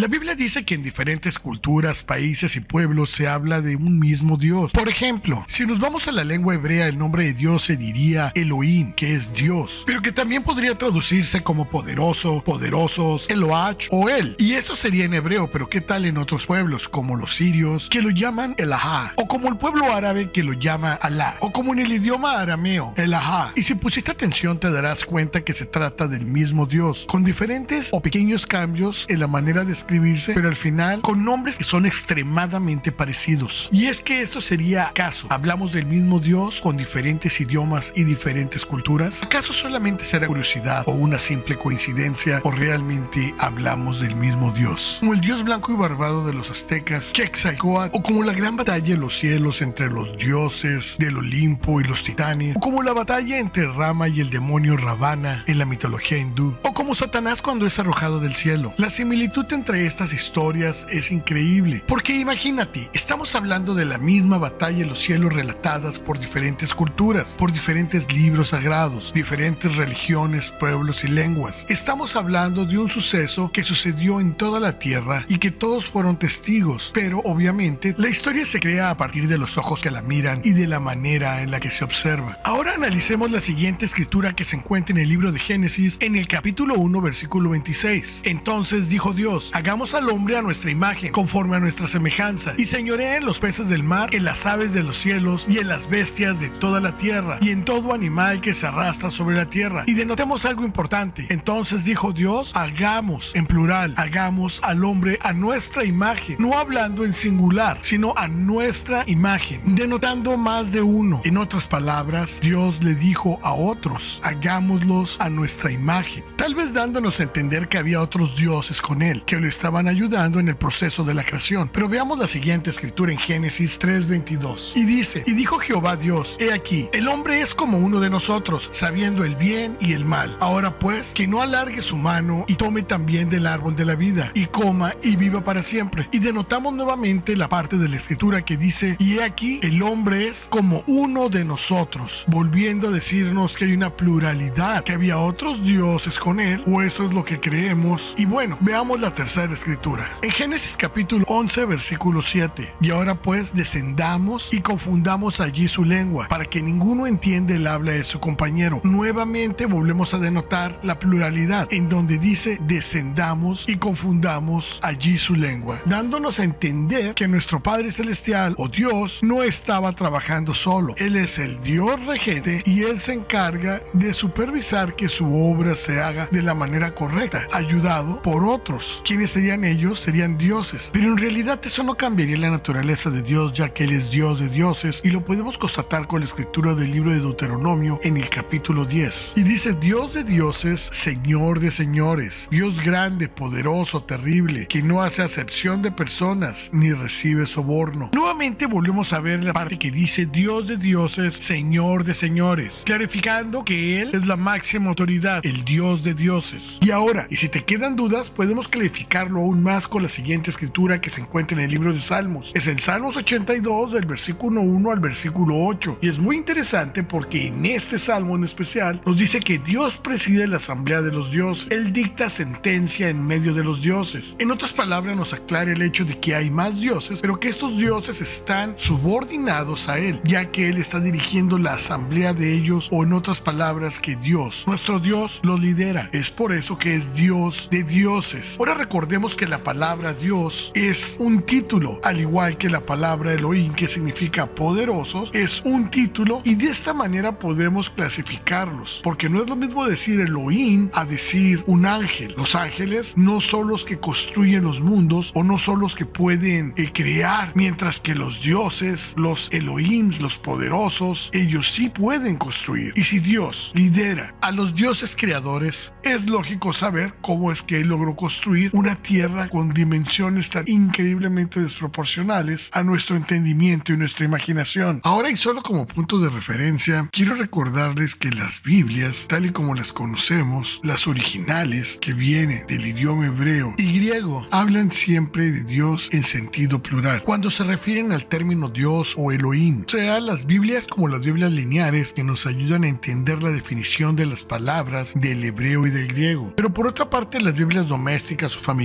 La Biblia dice que en diferentes culturas, países y pueblos se habla de un mismo Dios. Por ejemplo, si nos vamos a la lengua hebrea, el nombre de Dios se diría Elohim, que es Dios, pero que también podría traducirse como poderoso, poderosos, Eloach o El. Y eso sería en hebreo, pero ¿qué tal en otros pueblos, como los sirios, que lo llaman Elahá, o como el pueblo árabe que lo llama Alá, o como en el idioma arameo, Elahá? Y si pusiste atención te darás cuenta que se trata del mismo Dios, con diferentes o pequeños cambios en la manera de escribirse, pero al final con nombres que son extremadamente parecidos. Y es que esto sería ¿acaso hablamos del mismo Dios con diferentes idiomas y diferentes culturas? ¿Acaso solamente será curiosidad o una simple coincidencia, o realmente hablamos del mismo Dios? Como el Dios blanco y barbado de los aztecas, Quetzalcóatl, o como la gran batalla en los cielos entre los dioses del Olimpo y los titanes, o como la batalla entre Rama y el demonio Ravana en la mitología hindú, o como Satanás cuando es arrojado del cielo. La similitud entre estas historias es increíble, porque imagínate, estamos hablando de la misma batalla en los cielos relatadas por diferentes culturas, por diferentes libros sagrados, diferentes religiones, pueblos y lenguas. Estamos hablando de un suceso que sucedió en toda la tierra y que todos fueron testigos, pero obviamente la historia se crea a partir de los ojos que la miran y de la manera en la que se observa. Ahora analicemos la siguiente escritura que se encuentra en el libro de Génesis, en el capítulo 1, versículo 26. Entonces dijo Dios: hagamos al hombre a nuestra imagen, conforme a nuestra semejanza, y señoree en los peces del mar, en las aves de los cielos, y en las bestias de toda la tierra, y en todo animal que se arrastra sobre la tierra. Y denotemos algo importante. Entonces dijo Dios: hagamos, en plural, hagamos al hombre a nuestra imagen, no hablando en singular, sino a nuestra imagen, denotando más de uno. En otras palabras, Dios le dijo a otros: hagámoslos a nuestra imagen, tal vez dándonos a entender que había otros dioses con él, que lo estaban ayudando en el proceso de la creación. Pero veamos la siguiente escritura en Génesis 3:22. Y dice: y dijo Jehová Dios: he aquí, el hombre es como uno de nosotros, sabiendo el bien y el mal. Ahora pues, que no alargue su mano y tome también del árbol de la vida, y coma y viva para siempre. Y denotamos nuevamente la parte de la escritura que dice: y he aquí, el hombre es como uno de nosotros, volviendo a decirnos que hay una pluralidad, que había otros dioses con él, o eso es lo que creemos. Y bueno, veamos la tercera escritura en Génesis capítulo 11 versículo 7. Y ahora pues descendamos y confundamos allí su lengua, para que ninguno entienda el habla de su compañero. Nuevamente volvemos a denotar la pluralidad, en donde dice descendamos y confundamos allí su lengua, dándonos a entender que nuestro Padre Celestial o Dios no estaba trabajando solo. Él es el Dios regente y Él se encarga de supervisar que su obra se haga de la manera correcta, ayudado por otros. ¿Quiénes serían ellos? Serían dioses. Pero en realidad eso no cambiaría la naturaleza de Dios, ya que Él es Dios de dioses, y lo podemos constatar con la escritura del libro de Deuteronomio en el capítulo 10. Y dice: Dios de dioses, Señor de señores, Dios grande, poderoso, terrible, que no hace acepción de personas ni recibe soborno. Nuevamente volvemos a ver la parte que dice Dios de dioses, Señor de señores, clarificando que Él es la máxima autoridad, el Dios de dioses. Y ahora, y si te quedan dudas, podemos clarificarlo aún más con la siguiente escritura que se encuentra en el libro de Salmos. Es el Salmos 82 del versículo 1 al versículo 8. Y es muy interesante porque en este salmo en especial nos dice que Dios preside la asamblea de los dioses. Él dicta sentencia en medio de los dioses. En otras palabras, nos aclara el hecho de que hay más dioses, pero que estos dioses están subordinados a Él, ya que Él está dirigiendo la asamblea de ellos, o en otras palabras, que Dios, nuestro Dios, los lidera. Es por eso que es Dios de dioses. Ahora recordemos que la palabra Dios es un título, al igual que la palabra Elohim, que significa poderosos, es un título, y de esta manera podemos clasificarlos, porque no es lo mismo decir Elohim a decir un ángel. Los ángeles no son los que construyen los mundos, o no son los que pueden crear, mientras que los dioses, los Elohim, los poderosos, ellos sí pueden construir. Y si Dios lidera a los dioses creadores, es lógico saber cómo es que Él logró construir una tierra con dimensiones tan increíblemente desproporcionales a nuestro entendimiento y nuestra imaginación. Ahora, y solo como punto de referencia, quiero recordarles que las Biblias, tal y como las conocemos, las originales, que vienen del idioma hebreo y griego, hablan siempre de Dios en sentido plural, cuando se refieren al término Dios o Elohim. O sea, las Biblias como las Biblias lineares, que nos ayudan a entender la definición de las palabras del hebreo y del griego. Pero por otra parte, las Biblias domésticas o familiares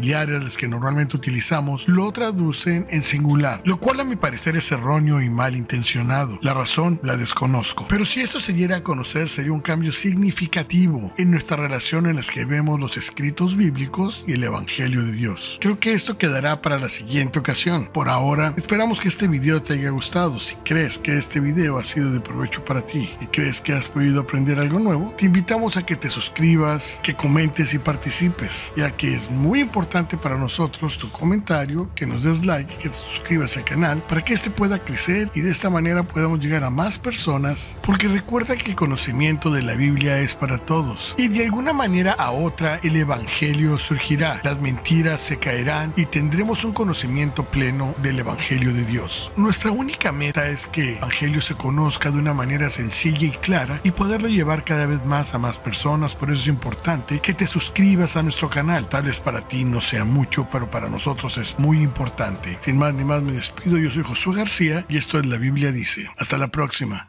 familiares, las que normalmente utilizamos, lo traducen en singular, lo cual a mi parecer es erróneo y malintencionado. La razón la desconozco, pero si esto se diera a conocer sería un cambio significativo en nuestra relación en la que vemos los escritos bíblicos y el Evangelio de Dios. Creo que esto quedará para la siguiente ocasión. Por ahora, esperamos que este video te haya gustado. Si crees que este video ha sido de provecho para ti y crees que has podido aprender algo nuevo, te invitamos a que te suscribas, que comentes y participes, ya que es muy importante para nosotros tu comentario, que nos des like y que te suscribas al canal para que este pueda crecer y de esta manera podamos llegar a más personas, porque recuerda que el conocimiento de la Biblia es para todos y de alguna manera a otra el Evangelio surgirá, las mentiras se caerán y tendremos un conocimiento pleno del Evangelio de Dios. Nuestra única meta es que el Evangelio se conozca de una manera sencilla y clara y poderlo llevar cada vez más a más personas. Por eso es importante que te suscribas a nuestro canal. Tal vez para ti no sea mucho, pero para nosotros es muy importante. Sin más ni más me despido, yo soy Josué García y esto es La Biblia Dice. Hasta la próxima.